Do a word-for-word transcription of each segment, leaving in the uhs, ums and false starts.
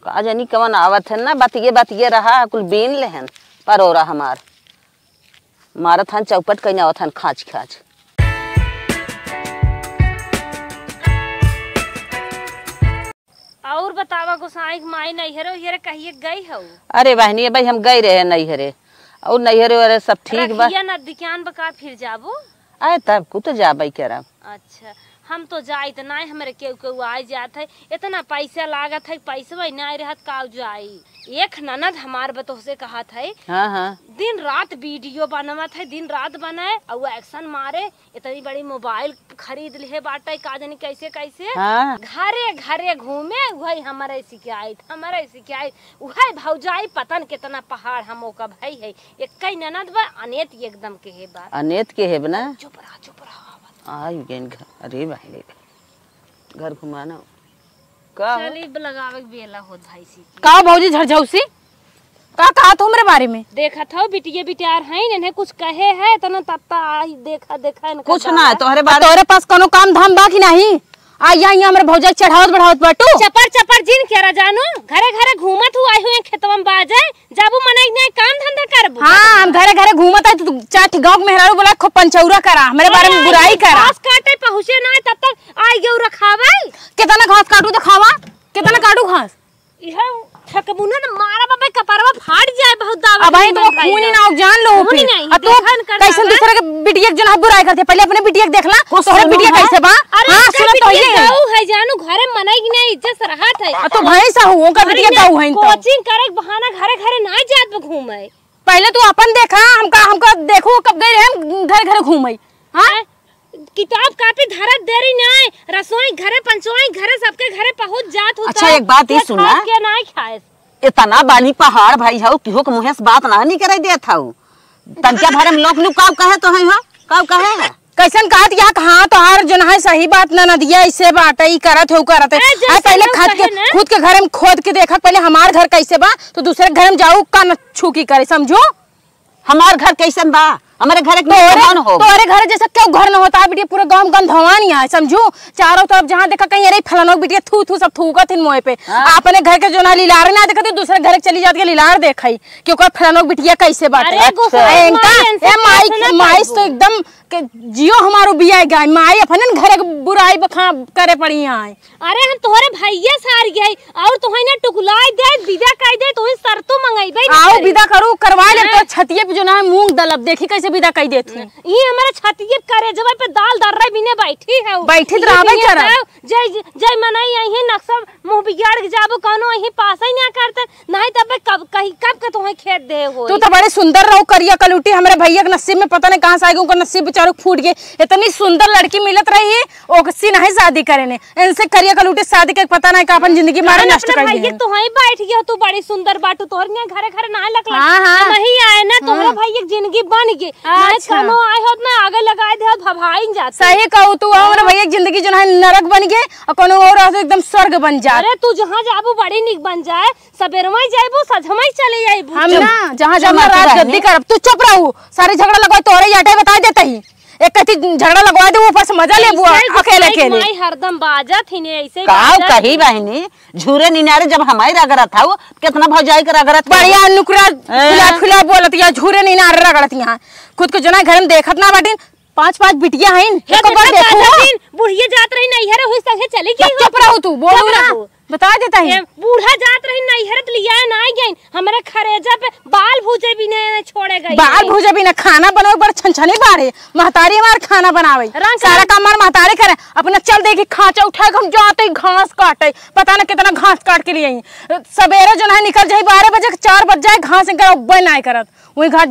का जानी कवन आवत है ना बतिये बतिये रहा कुल बीन लेहन परोरा हमार मारत हन चौपट कहीं आवत हन खाँच खाँच। और बतावा गोसाई माई नैहरो हियर कहिए गई हो? अरे बहनी भाई हम गए रहे नैहरे और नैहरे वाले सब ठीक बा। नदियान बका फिर जाबो आए तब को तो जाबई करा। अच्छा हम तो जाई त नहीं हमारे केहू केहू आ जात है इतना पैसा लागत है पैसा नहीं रहत काउ जाई। एक ननद हमार बतो से कहा था हाँ हाँ दिन रात वीडियो बनवत है दिन रात बनाए और एक्शन मारे इतनी बड़ी मोबाइल खरीद लिए बाटे का जानी कैसे कैसे हाँ। घरे घरे घूमे वही हमारे शिकायत हमारे शिकायत वही भौजाई पतन कितना पहाड़ हम का भाई है एक कई ननद बा अनेत एकदम के है बा अनेत के है ना। चुप रहा चुप रहा आई गेन घर अरे भाई घर घुमाना का चली लगावे बेला होत भाई सी का भौजी झरझौसी का कहा तो हमरे बारे में देखा था बिटिया बिटियार है इन्हें कुछ कहे है तना तत्ता आई देखा देखा कुछ ना तोहरे बारे तोहरे पास कोनो काम धाम बा कि नहीं आई यहाँ यहाँ हमरे भौजा चढ़ावत बढ़ावत बाटू चपर चपर जिन केरा जानू घरे घरे घूमत हुआ हुए खेतवा में बाजे जाबू मनाई नहीं काम धंधा करबू। हाँ हम घरे घरे घूमत है तो चार गांव में मेहरारू बोला खूब पंचौरा करा हमारे बारे में बुराई करा घास काटे पहुंचे ना तब तक आई गेउ रखावे कितना घास काटू तो खावा कितना काटू घास इहे ठकबुना न मारा बाबा कपरवा फाट जाए बहुत दावा। अब तो खून ही ना जान लो फिर अब तो कैसे दूसरे के बिटिया के जना बुराई करते पहले अपने बिटिया देखला तोहरे बिटिया कैसे बा। हां सुन तो ये गाऊ है जानू घरे मनई की नहीं इज्जत रहत है तो भैंस हो का बिटिया गाऊ है तो कोचिंग करे बहाना घरे घरे ना जात घूमे पहले तू अपन देखा हमका हमका देखो कब गए हम घर घर घूमे। हां किताब कापी धरत देरी नहीं रसोई घरे पंचोई घरे सबके घरे पहुंच जात होता। अच्छा एक बात ये सुना के नहीं खाए इतना बानी पहाड़ भाई हो किहो के मुंह से बात ना नहीं करे देत हऊ तनका भरे में लोग नु काव कहे तो है हो काव कहे है कैसन कहत या कहां तो हर जन है सही बात ना नदिया ऐसे बाटे ई करत हो करत है पहले खत के खुद के घर में खोद के देखत पहले हमार घर कैसे बा तो दूसरे घर में जाऊ का न छुकी करे समझो हमार घर कैसन बा हमारे घर एक कौन हो तोरे घर जैसा क्यों घर न होता है बिटिया पूरे गांव गंधवान ही है समझो चारों तरफ जहां देखा कहीं अरे फलानो बिटिया थू थू सब थूकत इन मोए पे अपने घर के जो ना लीलार ना देखते दूसरे घर चली जाती है लीलार देखई क्योंकि फलानो बिटिया कैसे बात है ए माई माई तो एकदम के जियो हमारो बिया गाय माई अपने घर बुराई बखा करे पड़ी है। अरे हम तोहरे भैया सार गए और तोहे ना टुकलाई दे विदा कह दे तोहे सरतो मंगाईबे आओ विदा करू करवा ले तो छतिए पे जो ना मूंग दलब देखी कैसे विदा कह देती ई हमारे छतिए करे जब पे दाल दर्रे बिने बैठी है बैठी रहबे कर जय जय मनाई यही नक्शा मुंह बिगाड़ के जाबो कोनो यही पास ही ना करते नहीं तब कब कहीं कब के तोहे खेत दे हो तू तो बड़े सुंदर रहो करिया कलूटी हमारे भैया के नसीब में पता नहीं कहां से आएगा उनका नसीब बेचारों फूट गए इतनी सुंदर लड़की मिलत रही है ओकसी नहीं शादी करे ने इनसे करिया कलूटी शादी के पता नहीं का अपन जिंदगी मारे नष्ट कर दी तू वहीं बैठ गया तू बड़ी सुंदर बाटू तोहर ने घरे घरे ना लगला नहीं आए ना तोहरा भैया की जिंदगी बन गई मैं कनो आए होत ना आगे लगाए दे भभाई जात सही कहू तू हमारे भैया की जिंदगी जो है नरक बन गए और कोनो और एकदम स्वर्ग बन जाए। अरे तू जहां जाबू बड़ी निक बन जाए सबेरवा जाइबू सजमई चले जाइबू हम ना जहां जहां रात गद्दी करब तू चुप रहू सारे झगड़ा लगवा तोरे याटे बता देता ही एक कति झगड़ा लगवा दे ऊपर से मजा ले बुआ अकेले अकेले माई हरदम बाजत ही ने ऐसे काव कही बहनी झूरे निनारे जब हमारी रगड़त था वो कितना भौजाई का रगड़त बढ़िया नुकरा खुला खुला बोलत या झूरे निनारे रगड़त यहां खुद को जना घर में देखत ना बाटिन पांच पांच बिटिया हैं एक बार देखो बुढ़िया जात रही नैहर हुई संगे चली गई चुप रहो तू बोलो ना बता देता है बूढ़ा जात रही नैहर लिया ना गई हमारे खरेजा पे बाल भूजे भी नहीं छोड़े गई बाल भूजे भी ना खाना बनावे बड़ छनछनी बारे महतारी हमार खाना बनावे सारा काम हमार महतारी करे अपना चल देखी खांचा उठा के हम जाते घास काटे पता ना कितना घास काट के लिए सवेरे जो है निकल जाए बारह बजे चार बज जाए घास नहीं करत वही घाट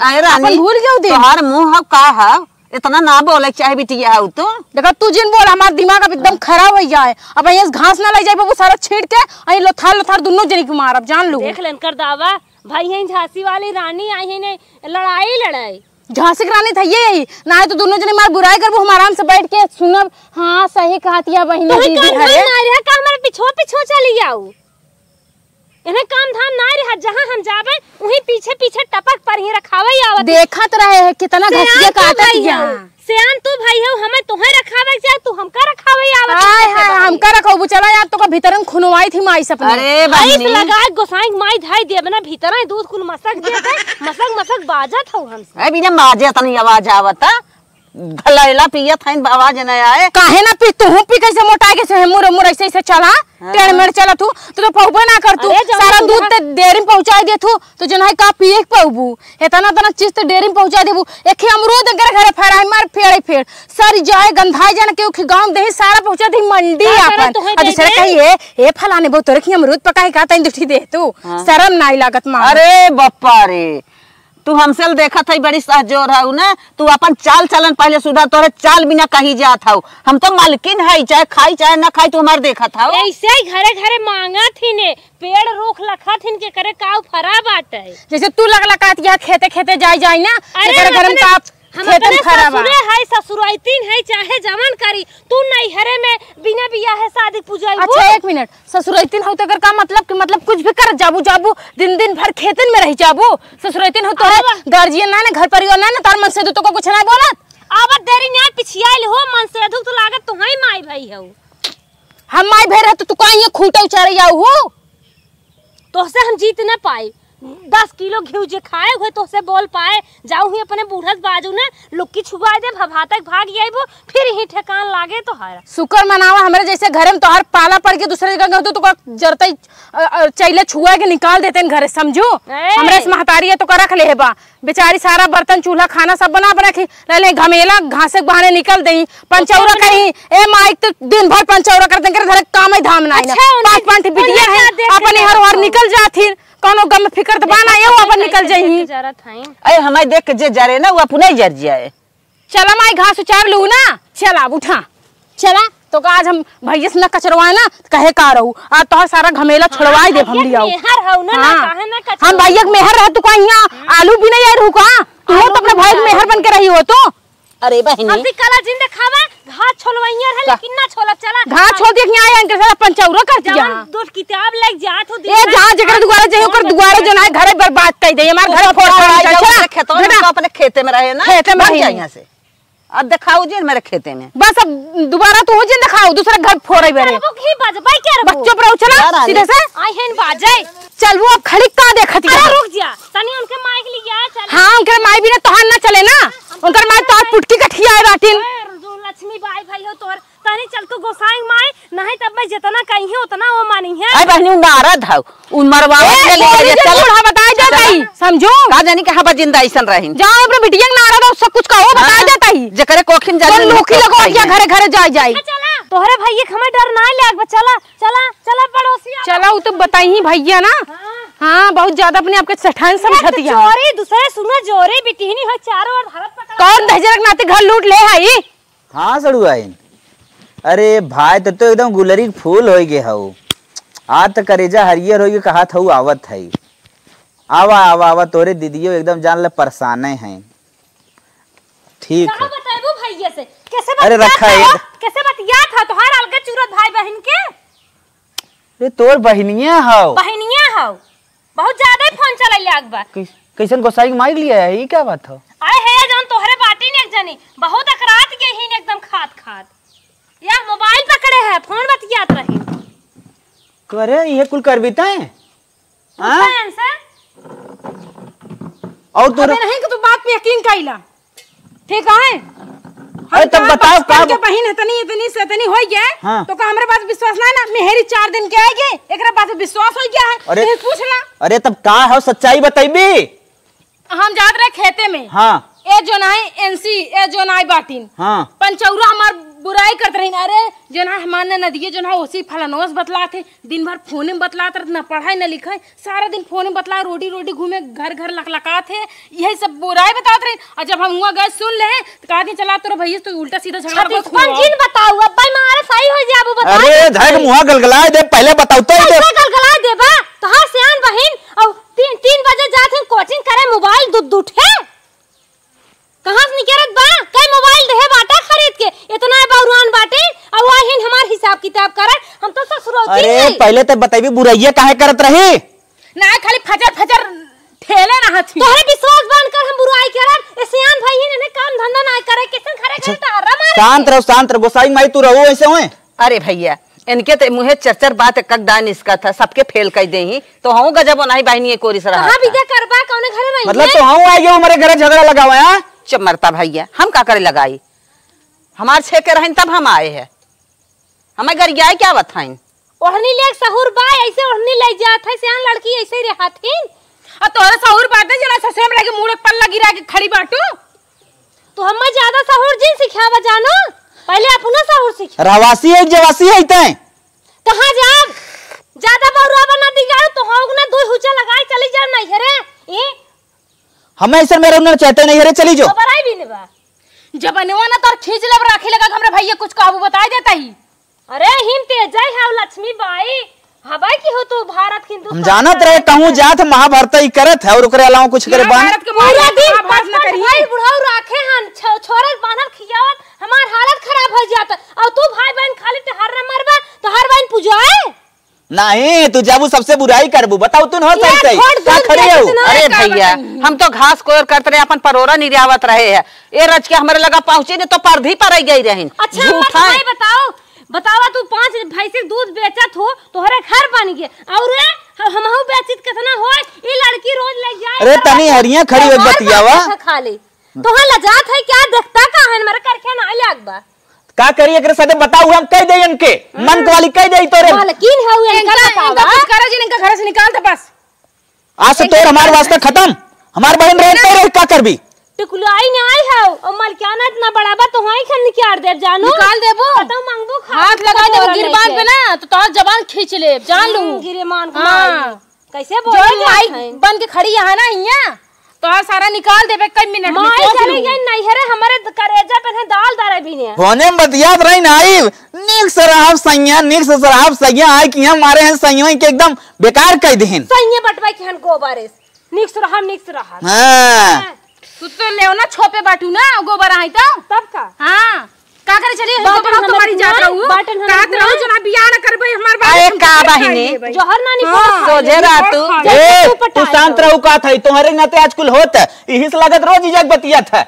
जर भूल गयो तोहार मुंह का है इतना ना बोले चाहे बिटिया हो तो देखा तू जिन बोल हमारा दिमाग अब एकदम खराब हो जाए अब यहाँ घास ना ले जाए वो सारा छीट के अही लोथार लोथार दोनों जनी को मार अब जान लो देख लेन कर दावा भाई है झांसी वाली रानी आई है ने लड़ाई लड़ाई झांसी की रानी था ये यही ना तो दोनों जने मार बुराई कर वो हम आराम से बैठ के सुनब हाँ सही कहतिया बहन दीदी हमारे पीछो पीछो चली जाऊ इन्हें काम धाम ना रहा, जहाँ हम जावे वहीं पीछे पीछे टपक पर ही रखावे आवत। देखत रहे है कितना घसिया काटत या सियान तू भाई हो, हमें तुम्हें रखावे जा, तू हमका रखावे आवत। हाय हाय हमका रखो चला यार, तो का भीतरन खुनवाई थी माई सपने। अरे भाई लगा गोसाई माई धाई दे बना भीतर दूध कुल मसक देते, मसक मसक बाजत हो हमसे। अरे बिना बाजे तनी आवाज आवता, भलैला पियत हइन आवाज न आए। काहे ना पी तू पी कैसे मोटा के से मुर मुर ऐसे ऐसे चला टेढ़ मेढ़ चला तू तो तो पौबे ना कर तू, सारा दूध ते डेयरी में पहुंचा दे तू तो जनाई का पिए पौबू इतना तना चीज ते डेयरी में पहुंचा देबू। एक ही अमरूद अगर घरे फराई मार फेड़े फेड़ सर जाए गंधाई जान के गांव दे सारा पहुंचा दी मंडी अपन। अब दूसरा कहिए ए फलाने बहुत तोरे की अमरूद पकाई का तई दुठी दे तू, शर्म नहीं लागत मां। अरे बप्पा रे, तू हमसे देखा था बड़ी सहजोर है ना, तू अपन चाल चलन पहले सुधार, तोरे चाल बिना कहीं जात हो। हम तो मालकिन है, चाहे खाई चाहे ना खाई, तू हमारे देखा था। ऐसे ही घरे घरे मांगा थी ने पेड़ रोक लखा थी के करे काऊ फरा बाटे। जैसे तू लग लगात या खेते खेते जाई जाई ना अरे घर में का खेतन खराब ससुरे है ससुराइतीन है चाहे जमन करी, तू नहीं हरे में बिना बिया है शादी पूजाई। अच्छा एक मिनट, ससुराइतीन हो तो कर का मतलब कि मतलब कुछ भी कर जाबू जाबू दिन दिन भर खेतन में रह जाबू। ससुराइतीन हो तो गार्जियन ना घर परिवार ना तार मन से तो को कुछ ना बोलत। आवत देरी ना पिछियाइल हो मन से तो लागत तू ही माई भाई हो। हम माई भाई रह तो तू का ये खूटा उचारे जाऊ हो, तो से हम जीत ना पाए। दस किलो घी जे खाए हुए तो से बोल पाए जाऊ ही अपने बूढ़स बाजू ने लुक्की छुपाए दे भभातक भाग जाइबो फिर ही ठेकान लागे तो हर शुक्र मनावा हमारे जैसे घर में तो हर पाला पड़ के दूसरे जगह गए तो जरते चैले छुआ के निकाल देते हैं घर, समझो हमरे से महतारी है तो कर रख ले बा बेचारी सारा बर्तन चूल्हा खाना सब बना बना के ले घमेला घासे बहाने निकल दई पंचौरा कहीं ए माइक तो दिन भर पंचौरा करते कर घर काम ही धाम नहीं पांच पांच बिटिया है अपने हर हर निकल जाती कोनो गम फिकर बाना ये अपन निकल जाई। अरे हमारे देख के जे जरे ना वो अपने जर जाए। चला माई घास उचार लू ना, चला उठा चला तो आज हम भैया से न कचरवाए ना कहे का रहू आज तो सारा घमेला छुड़वाई दे हम लिया। हम भैया के मेहर रह तू का यहाँ आलू भी नहीं आई रू का तू तो अपने भाई के मेहर बन के रही हो तो। अरे बहनी अभी कला जिंदे खावे घास छोलवाइया है लेकिन ना छोला चला घास छोड़ दे के आए इनके साथ पंचौरा कर दिया दो किताब लग जात हो ए जहां जगह दुआरे जे ओकर दुआरे जो ना घरे बर्बाद कर दे हमार घर फोड़ चला खेतों में अपने खेते में रहे ना खेते में रह यहां से अब दिखाओ जी मेरे खेते में बस अब दोबारा तो हो जिन दिखाओ दूसरा घर फोड़े बेरे वो की बजबाई के बच्चों पर चला सीधे से आई हेन बाजे चल वो अब खड़ी का देखत है रुक जा तनी उनके माई के लिए चल। हां उनके माई भी ना तोहार ना चले ना उनकर माई तो पुटकी कठिया है बाटिन लक्ष्मी बाई भाई हो तोर तनी चल तू गोसाई माई नहीं तब मैं जितना कहीं है उतना वो मानी है। अरे बहनी नारद है उन मरवावे के लिए चल बूढ़ा बता देता ही समझो का जानी के हवा जिंदा ऐसन रही जाओ अपने बिटिया नारद और सब कुछ का वो बता देता ही जकरे कोखिन जा लोखी लगो क्या घरे घरे जाई जाई तोहरे भैया के हमें डर ना लाग चला चला चला पड़ोसी चला वो तो बताई ही भैया ना हां बहुत ज्यादा अपने आपके सठान समझती है चोरी दूसरे सुनो जोरे बिटिहनी हो चारों ओर भारत पकड़ कौन दहजरक नाते घर लूट ले आई। हां सड़ुआइन अरे भाई तो, तो एकदम गुलरी फूल होई गे हऊ आज तक करेजा हरियर होई कहा था आवत है आवा आवा आवा तोरे दीदियो एकदम जान ले परेशान है ठीक है बताइबो भैया से कैसे अरे रखा है कैसे बतिया था तोहार अलग चूरत भाई बहन के रे तोर बहनिया हौ बहनिया हौ बहुत ज्यादा फोन चलैले अकबर कैसन गोसाई मार लिया है ये क्या बात हो आए है जौन तोहरे बाटी ने एक जनी बहुत अकरात के ही एकदम खात खात या मोबाइल पकड़े है फोन बतियात रही करे ये कुल कर बीता है हां और तोरे नहीं कि तू बात पे यकीन कइला ठीक है। अरे तब बताओ का के बहन इतनी इतनी से इतनी हो गया हाँ। तो का हमरे पास विश्वास ना ना मेहरी चार दिन के आएगी एकरा पास विश्वास हो गया है अरे पूछ ला अरे तब का हो सच्चाई बताइबी हम जात रहे खेते में हां ए जो ना एनसी ए जो ना बाटिन हां पंचौरा हमार बुराई करत रही अरे जो ना हमारे नदिये जो ना उसी फलानोस बतलाते दिन भर फोन में बतलाते न पढ़ाई न लिखाई सारा दिन फोन में बतला रोडी रोडी घूमे घर घर लकलकाते यही सब बुराई बताते रही और जब हम हुआ गए सुन ले तो कहा चला तो भैया तो उल्टा सीधा झगड़ा जिन बताऊ अब भाई मारे सही हो जाबू बता अरे धर मुंह गलगलाए दे पहले बताओ तो दे गलगला देबा तोहार सियान बहन और तीन तीन बजे जात हम कोचिंग करे मोबाइल दूध दूठे कहां से निकलत बा कई मोबाइल रहे बाटा खरीद के इतना बहुरान बाटे और वाहिन हमार हिसाब किताब करे हम तो ससुर होती अरे पहले तो बताइबी बुराइया काहे करत रही ना खाली फजर फजर ठेले ना हथी तोहरे विश्वास बन कर हम बुराई करब। ए सियान भाई ने काम धंधा ना करे किसन खरे करे तारा मारे। शांत रहो शांत रहो गोसाई माई तू रहो ऐसे होए। अरे भैया इनके तो मुहे चरचर बात कक दान इसका था सबके फेल कर दे ही तो हूँ गजब नहीं बहनी कोरी सर कहां विदा करबा कौने घरे रही मतलब तो हूँ आई हमारे घर झगड़ा लगा हुआ है। चुप मरता भैया हम का करे लगाई हमार छे के रहन तब हम आए हैं हमें घर गया क्या बताइन ओढ़नी ले सहूर बा ऐसे ओढ़नी ले जात है सियान लड़की ऐसे रे हाथिन आ तोरा सहूर बात है जना ससुर में लगे मुंह पल्ला गिरा के खड़ी बाटू तो हम ज्यादा सहूर जिन सिखावा जानो पहले अपना सहूर सीख। रहवासी है जवासी है तय कहां जाब ज्यादा बौरा बना दी जाओ तो होग ना दो हुचा लगाई चली जा नहीं हरे ए हमें ऐसे मेरे उन्होंने चाहते नहीं हरे चली जो बराई भी ने बा जब अनवा ना तोर खींच ले राखी लगा हमरे भैया कुछ काबू बता देता ही। अरे हिम तेजय है लक्ष्मी बाई हवाई की हो तो भारत की हम जानत रहे कहूं जात महाभारत ही करत है और ओकरे अलावा कुछ करे बान भारत के पूरा दिन बात न करिए भाई बुढ़ाऊ राखे हन छोरे बांधल खियावत हमार हालत खराब हो जाता और तू भाई बहन खाली ते हर मरबा तो हर बहन पूजाए नहीं तू जाबू सबसे बुराई करबू बताओ तू हो सही सही का खड़े हो। अरे भैया हम तो घास कोयर करते रहे अपन परोरा निर्यावत रहे है ए रच के हमारे लगा पहुंचे ने तो परधी पर गई रही। अच्छा भाई बताओ बतावा तू पांच भैंसे दूध बेचत हो तोहरे घर बन गए और हमहु बेचित कितना होय ई लड़की रोज ले जाए। अरे तनी हरिया खड़ी हो बतियावा खा ले तोहा लजात है क्या देखता का है मरे करके ना लागबा का करी एकरे साथे बताऊ हम कह दे इनके मन वाली कह दे तोरे मालकिन है इनका इनका कुछ करा जी इनका घर से निकाल दे बस आज से तोर हमारे वास्ते खत्म हमार बहन रहते रहे का करबी टिकुलाई नहीं आई है और मालकियाना इतना बड़ा बा तो वहीं खन निकाल दे जानो निकाल देबो तो मांगबो हाथ लगा देबो गिरबान पे ना तो तोर जबान खींच ले जान लू गिरेमान को हां कैसे जो बोल माई बन के खड़ी यहां ना हिया तो सारा निकाल देबे कई मिनट में माई चली गई नहीं हरे हमारे करेजा पे दाल दारे भी ने होने बतियात रही नाई नीक सराहब सैया नीक से सराहब सैया आए कि हम मारे हैं सैया के एकदम बेकार कह देहन सैया बटवाई के हन गोबारे नीक से रहा नीक से रहा हां तू तो लेओ ना छोपे बाटू ना गोबर आई तो तब का हां का करे चली गोबर हम तुम्हारी जात रहू कहत रहू जना बियाह ना करबे हमार बात अरे का बहिनी जहर नानी सोझे रह तू ए तू शांत रहू का थई तोहरे नाते आज कुल होत इही से लागत रोज इजक बतिया था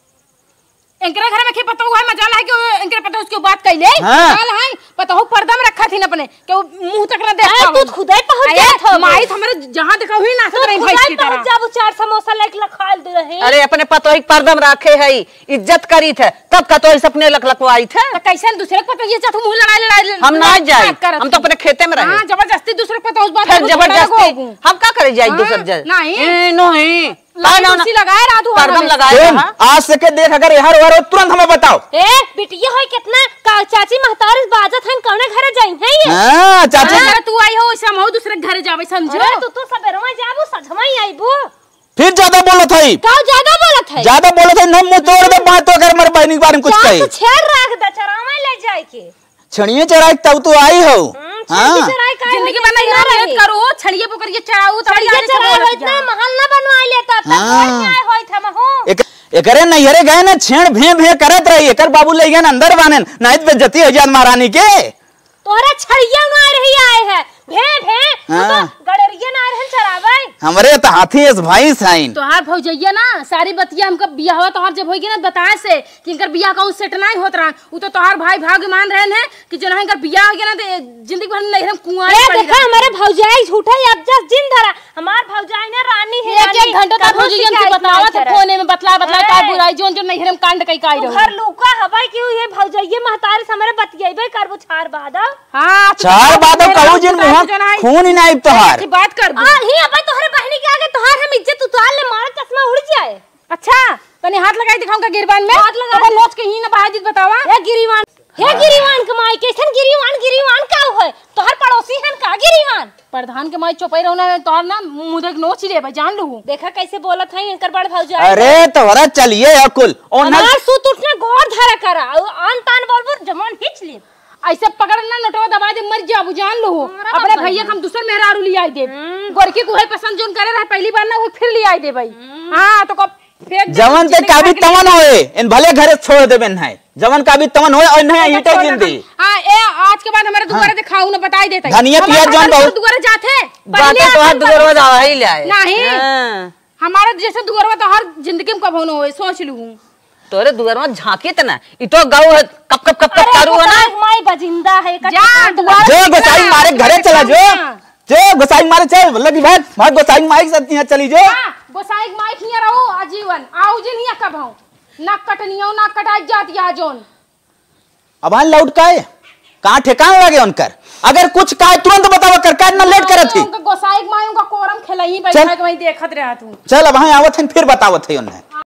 इनके घर में के पता हुआ मजा है कि इनके पता उसके बात कहले हां चल है पता हो पर्दा में रखा थी न अपने के मुंह तक ना देखा तू खुद ही पहुंच गया था माई हमरे जहां देखा हुई ना रही भाई की तरह जब चार समोसा लेके लखाल दे रहे अरे अपने पतो ही पर्दम रखे है इज्जत करी थे तब का तो सपने लख लखवाई थे तो कैसे दूसरे को पता ये चाहू मुंह लड़ाई लड़ाई हम ना जाए हम तो अपने खेते में रहे हां जबरदस्ती दूसरे को पता उस बात फिर जबरदस्ती हम का करे जाए दूसरे जल नहीं नहीं कुर्सी लगाए रातू पर्दम लगाए आज से के देख अगर यहां हो तुरंत हमें बताओ ए बिटिया होय कितना चाची महतारी बाजत हन कौने घरे जाई है ये हां चाची अरे तू आई हो वैसे हम हो दूसरे घर जावे समझो अरे तू तो सबेरवा जाबो सजमई आईबो फिर ज्यादा बोलत है का ज्यादा बोलत है ज्यादा बोलत है न मुंह तोड़ दे बात तो अगर मेरे बहनी के बारे में कुछ कहे तू छेड़ रख दे चरामा ले जाए के छड़िए चराई तब तो आई हो हां जिंदगी बनाई ना मत करो छड़िए पकड़ के चढ़ाऊ छड़िए चढ़ाई होत ना महल ना बनवाई लेता तब न्याय होइत हम हो एक एकरे नैहरे गए ना छेड़ भे भे करत रही एकर बाबू ले गए अंदर बानन नहीं तो बेइज्जती हो जात महारानी के तोरा छड़िया ना रही आए है भे भे तो गड़रिया ना रहन चरावे हमरे तो हाथी इस भाई साइन तोहार भौजैया ना सारी बतिया हमका बियाह हुआ तोहार जब होगी ना बताए से कि इनकर बियाह का सेट नहीं होत रहा उ तो तोहार भाई भाग मान रहन है कि जो ना इनकर बियाह हो गया ना तो जिंदगी भर नहीं हम कुंवारी ए देखा हमारे भौजाई झूठा अब जस्ट जिन धरा हमार भौजाई ने रानी है एक एक घंटा तक भौजैया हमसे बतावत फोने में बतला बतला का बुराई जोन जो नहीं हम कांड कई काई रहो घर लूका हवाई क्यों ये भौजैया महतारे से हमारे बतियाइबे करबो छार बादा हां चार बात कहू जिन मुंह खून ही नहीं तोहार बात कर आ ही अब तोहरे बहनी के आगे तोहार हम इज्जत उतार ले मार चश्मा उड़ जाए अच्छा तने हाथ लगाई दिखाऊंगा गिरबान में हाथ लगा अपन नोच के ही ना बहा दी बतावा हे गिरीवान हे गिरीवान कमाई कैसन गिरीवान गिरीवान का होय तोहर पड़ोसी हन का गिरीवान प्रधान के माई चौपाई रहना तोहर ना मुंह देख नोच ले भाई जान लू देखा कैसे बोलत है इनकर बड़ भौजाई अरे तोहरा चलिए अकुल और ना हमार सूत उठने गोर धरा करा आन तान बोलबो जमान हिच ले ऐसे पकड़ना नटवा दबा दे मर जाबू जान लो अपने भैया हम दूसर मेहरारू ले आई दे गोरकी को है पसंद जोन करे रहा पहली बार ना वो फिर ले आई दे भाई हां तो कब जवन ते काबी तवन होए इन भले घरे छोड़ देबे नहीं जवन का भी तमन होए और नहीं हिटे जिंदी। हां ए आज के बाद हमारे दुआरे दिखाऊ ना बताई देता धनिया पियाज जवन बहुत दुआरे जाते बातें तो हर दुआरवा जावा ही ले नहीं हमारा जैसे दुआरवा तो हर जिंदगी में कब होना होए सोच लूं तोरे दुआरवा झांकी त ना ई तो गाऊ कप कप कप कप करू है ना माई बजिंदा है जा दुआरे जो गोसाई मारे घरे चला जो जो गोसाई मारे चल लगी भाग भाग गोसाई माई के साथ चली जो गोसाई माई हिया रहो आजीवन आऊ जिन हिया कब हूं नाक कटनियो नाक कटाई जाती आ जोन अब हां लौट काए कहां ठेकान लगे उनकर अगर कुछ काए तुरंत बतावा कर का न लेट करत थी गोसाई माई का कोरम खेलई बैठा के वही देखत रहा तू चल अब हां आवत हन फिर बतावत है उन्हें